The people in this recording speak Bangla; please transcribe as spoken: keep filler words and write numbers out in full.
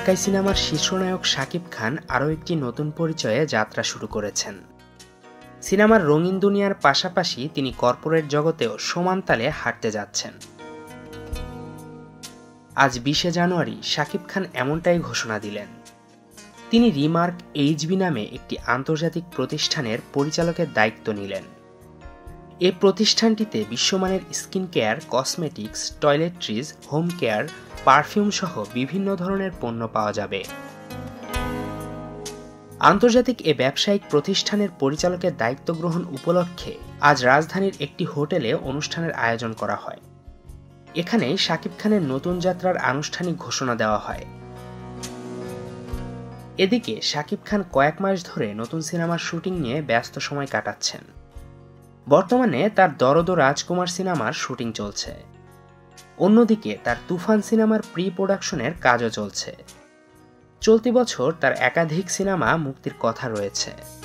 ঢাকাই সিনেমার শীর্ষনায়ক শাকিব খান আরও একটি নতুন পরিচয়ে যাত্রা শুরু করেছেন। সিনেমার রঙিন দুনিয়ার পাশাপাশি তিনি কর্পোরেট জগতেও সমান তালে হাঁটতে যাচ্ছেন। আজ বিশে জানুয়ারি শাকিব খান এমনটাই ঘোষণা দিলেন। তিনি রিমার্ক এইচবি নামে একটি আন্তর্জাতিক প্রতিষ্ঠানের পরিচালকের দায়িত্ব নিলেন। এই প্রতিষ্ঠানটিতে বিশ্বমানের skin care, cosmetics, toiletries, home care, perfume সহ বিভিন্ন ধরনের পণ্য পাওয়া যাবে। আন্তর্জাতিক এ ব্যবসায়িক প্রতিষ্ঠানের পরিচালকের দায়িত্ব গ্রহণ উপলক্ষে আজ রাজধানীর একটি হোটেলে অনুষ্ঠানের আয়োজন করা হয়। এখানে শাকিব খানের নতুন যাত্রার আনুষ্ঠানিক ঘোষণা দেওয়া হয়। এদিকে শাকিব খান কয়েক মাস ধরে নতুন সিনেমার শুটিং নিয়ে ব্যস্ত সময় কাটাচ্ছেন। বর্তমানে তার দরদ ও রাজকুমার সিনেমার শুটিং চলছে। অন্যদিকে তার তুফান সিনেমার প্রি প্রোডাকশনের কাজও চলছে। চলতি বছর তার একাধিক সিনেমা মুক্তির কথা রয়েছে।